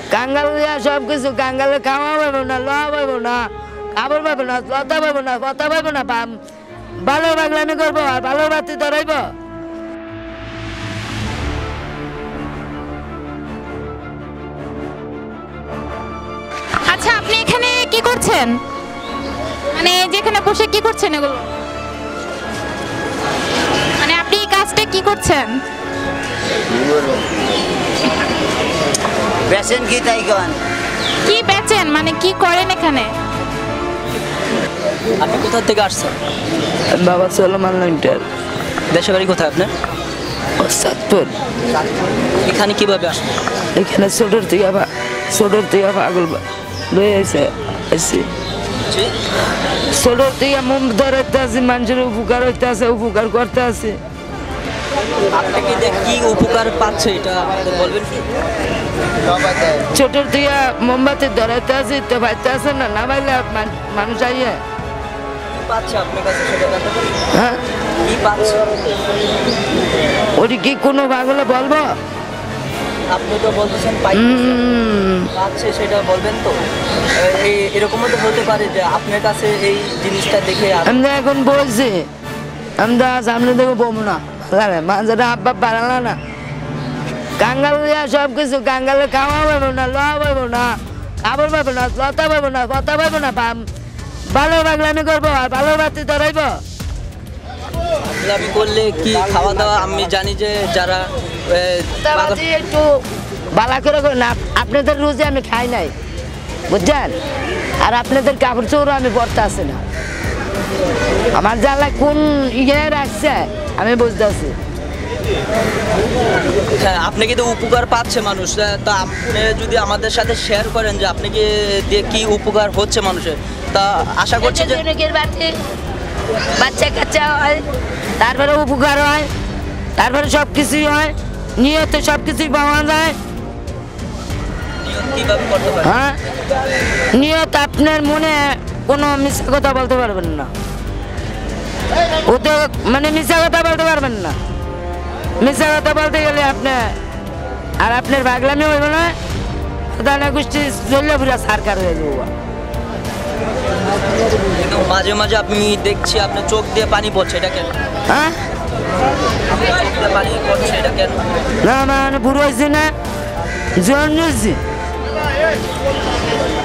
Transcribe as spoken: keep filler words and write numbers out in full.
কাঙ্গাল দিয়া সব কিছু কাঙ্গালে খাওয়া পাবো না, লওয়া পাবো না, খাবার পাবো না, লতা পাবো না, কথা পাবো না, ভালো বাগলামি করবো আর ভালো বাতি ধরাইব। আচ্ছা, আপনি এখানে কি করছেন? মানে যেখানে বসে কি করছেন এগুলো? মানে আপনি এই কাজটা কি করছেন? বেচেন কি তাই কন? কি বেচেন মানে কি করেন এখানে? আপনি কোথা থেকে আসছেন? বাবা সোলোমান লিমিটেড। দেশের বাড়ি কোথায় আপনার? সাতপুর। এখানে কিভাবে আসবেন? এখানে ছোটোর থেকে ছোটোর থেকে পাগল লয়ে আছে এসে ছোটোর থেকে মুখ ধরাইতে আছে, মানুষের উপকার হইতে আছে, উপকার করতে আছে। আপনাকে যে কি উপকার পাচ্ছে এটা আমাদের বলবেন কি? ছোটোর থেকে মোমবাতি ধরাইতে আছে, তো ভাইতে আছে না, না ভাইলে মানুষ আইয়ে পাচ্ছে আপনার কাছে সেটা জানতে পারি? হ্যাঁ, কি পাচ্ছে? ওটি কি কোনো পাগলে বলবো? আপনি তো বলতেছেন পাচ্ছে, সেটা বলবেন তো। এরকমও তো হতে পারে যে আপনার কাছে এই জিনিসটা দেখে আমরা এখন বলছি আমরা সামনে থেকে বলবো না, মাঝেটা আব্বা বাড়ালা না। কাঙ্গাল দিয়া সব কিছু কাঙ্গালে খাওয়া পাবো না, লওয়া পাবো না, খাবার পাবো না, লতা পাবো না, কথা পাবো না, ভালো বাগলামি করবো আর ভালো বাতি ধরাইব। আমি করলে কি খাওয়া দাওয়া? আমি জানি যে যারা একটু বালা করে করেন, আপনাদের রোজে আমি খাই নাই বুঝছেন, আর আপনাদের কাপড় চোরও আমি পরতে আসি না। আমার জ্বালা কোন ইয়ে রাখছে আমি বুঝতেছি। হ্যাঁ, আপনি কিন্তু উপকার পাচ্ছে মানুষ, তা আপনি যদি আমাদের সাথে শেয়ার করেন যে আপনাকে দিয়ে কি উপকার হচ্ছে মানুষের, তা আশা করছি যে বাচ্চা কাচ্চা হয়, তারপরে উপকার হয়, তারপরে সব কিছুই হয়, নিয়ত সব কিছুই পাওয়া যায়। হ্যাঁ, নিয়ত আপনার মনে কোনো মিথ্যা কথা বলতে পারবেন না, ও তো মানে মিথ্যা কথা বলতে পারবেন না। মিথ্যা কথা বলতে গেলে আপনি আর আপনার পাগলামি হইব না, তাহলে গোষ্ঠী চললে পুরা সরকার হয়ে যাবো। মাঝে মাঝে আপনি দেখছি আপনার চোখ দিয়ে পানি পড়ছে, এটা কেন? হ্যাঁ, পানি পড়ছে এটা কেন? না মানে বুড়ো হয়েছে না, জন